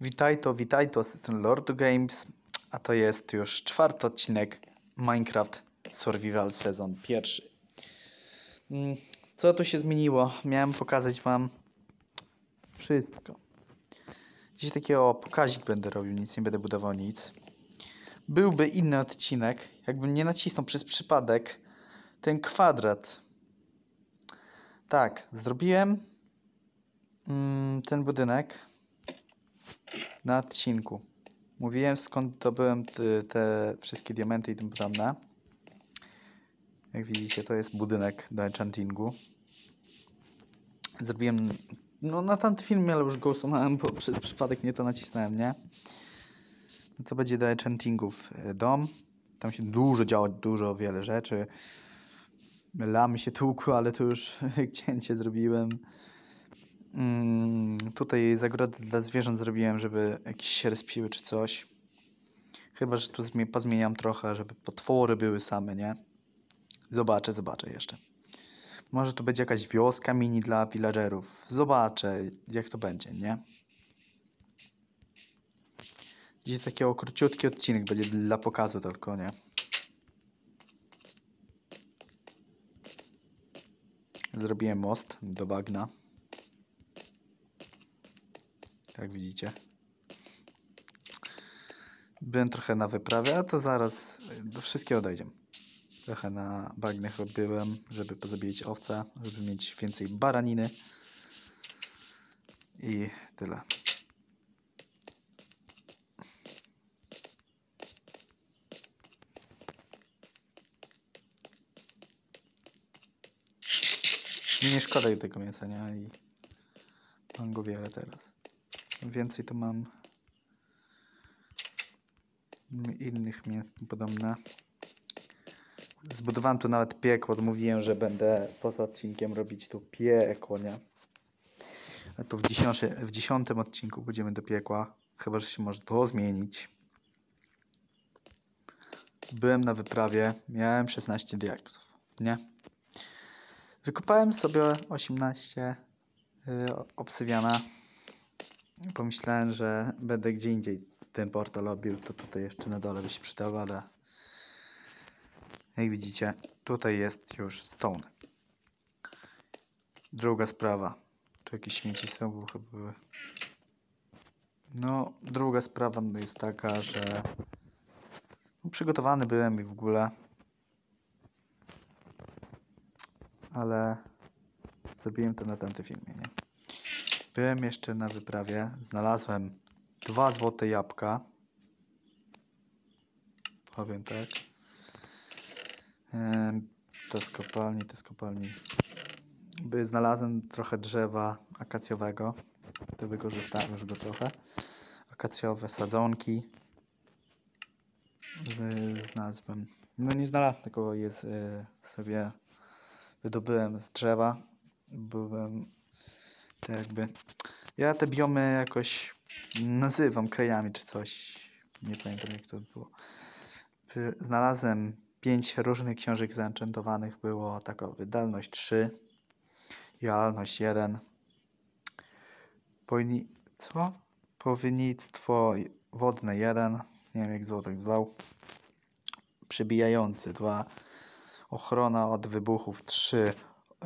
Witaj, to asystent Lord Games, a to jest już 4. odcinek Minecraft Survival Sezon 1. Co tu się zmieniło? Miałem pokazać wam wszystko. Dziś takiego pokazik będę robił, nic nie będę budował nic. Byłby inny odcinek, jakbym nie nacisnął przez przypadek ten kwadrat. Tak, zrobiłem ten budynek na odcinku. Mówiłem, skąd zdobyłem te wszystkie diamenty i tym podobne. Jak widzicie, to jest budynek do enchantingu. Zrobiłem na tamtym filmie, ale już go usunąłem, bo przez przypadek nie to nacisnąłem, nie? No to będzie do enchantingów dom. Tam się dużo działo, wiele rzeczy. Lamy się tłukły, ale to już cięcie zrobiłem. Tutaj zagrody dla zwierząt zrobiłem, żeby jakieś się respiły czy coś. Chyba że tu pozmieniam trochę, żeby potwory były same, nie? Zobaczę jeszcze. Może tu będzie jakaś wioska mini dla villagerów. Zobaczę, jak to będzie, nie? Dzisiaj taki króciutki odcinek będzie dla pokazu tylko, nie? Zrobiłem most do bagna. Jak widzicie. Byłem trochę na wyprawie, a to zaraz do wszystkiego dojdziemy. Trochę na bagnach odbyłem, żeby pozabijać owce, żeby mieć więcej baraniny. I tyle. Nie szkoda jej tego mięsa, nie? I mam go wiele teraz. Więcej to mam innych mięs podobne. Zbudowałem tu nawet piekło. Mówiłem, że będę poza odcinkiem robić tu piekło, nie? A tu w 10. odcinku będziemy do piekła. Chyba że się może to zmienić. Byłem na wyprawie. Miałem 16 diaksów, nie? Wykopałem sobie 18 obsydiana. Pomyślałem, że będę gdzie indziej ten portal robił. To tutaj jeszcze na dole by się przydało, ale jak widzicie, tutaj jest już stone. Druga sprawa. Tu jakieś śmieci są chyba były. No, druga sprawa jest taka, że przygotowany byłem i w ogóle, ale zrobiłem to na tamtym filmie, nie? Byłem jeszcze na wyprawie, znalazłem 2 złote jabłka. Powiem tak. To z kopalni. Znalazłem trochę drzewa akacjowego. To wykorzystałem już go trochę. Akacjowe sadzonki. Znalazłem. No nie znalazłem, tylko sobie wydobyłem z drzewa. Byłem tak jakby. Ja te biomy jakoś nazywam krajami czy coś. Nie pamiętam jak to było. Znalazłem 5 różnych książek zenchantowanych. Było taka wydolność 3. Jalność 1. Powinnictwo wodne 1. Nie wiem jak złotek zwał. Przybijający 2. Ochrona od wybuchów 3.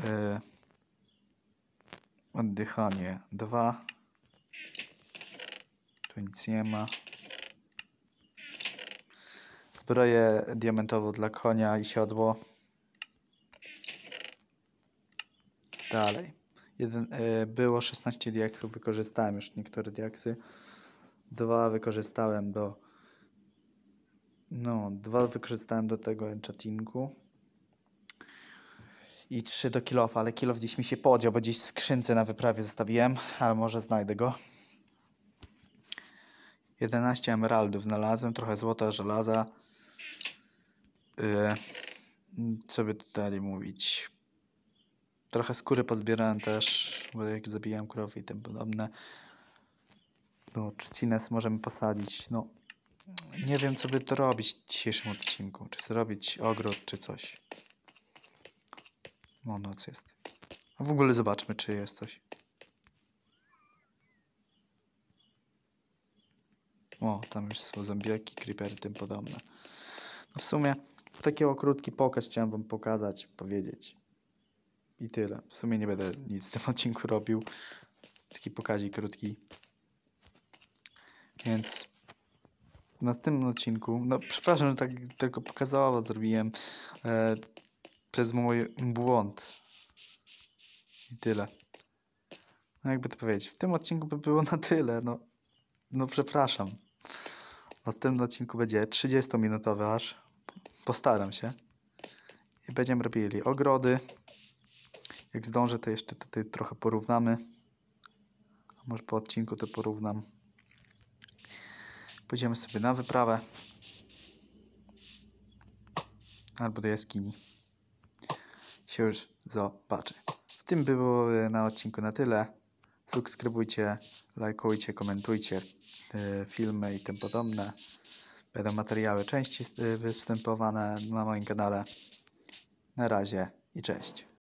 Oddychanie 2. Tu nic nie ma. Zbroję diamentową dla konia i siodło. Dalej. Było 16 diaksów. Wykorzystałem już niektóre diaksy. 2 wykorzystałem do tego enchantingu. I 3 do kilofa, ale kilof gdzieś mi się podział, bo gdzieś w skrzynce na wyprawie zostawiłem, ale może znajdę go. 11 emeraldów znalazłem, trochę złota, żelaza. Co by tutaj mówić? Trochę skóry pozbierałem też, bo jak zabijałem krowy i tym podobne. No, trzcinę możemy posadzić. No, nie wiem co by to robić w dzisiejszym odcinku. Czy zrobić ogród, czy coś. No, noc jest. A w ogóle zobaczmy, czy jest coś. O, tam już są zombiaki, creepery, tym podobne. No w sumie taki krótki pokaz chciałem wam pokazać, powiedzieć. I tyle. W sumie nie będę nic w tym odcinku robił. Taki pokazik krótki. Więc w następnym odcinku, no przepraszam, że tak tylko pokazało zrobiłem przez mój błąd. I tyle. No jakby to powiedzieć, w tym odcinku by było na tyle, no przepraszam. W następnym odcinku będzie 30-minutowy aż. Postaram się. I będziemy robili ogrody. Jak zdążę, to jeszcze tutaj trochę porównamy. A może po odcinku to porównam. Pójdziemy sobie na wyprawę. Albo do jaskini. Się już zobaczy. W tym było na odcinku na tyle. Subskrybujcie, lajkujcie, komentujcie filmy i tym podobne. Będą materiały częściej występowane na moim kanale. Na razie i cześć.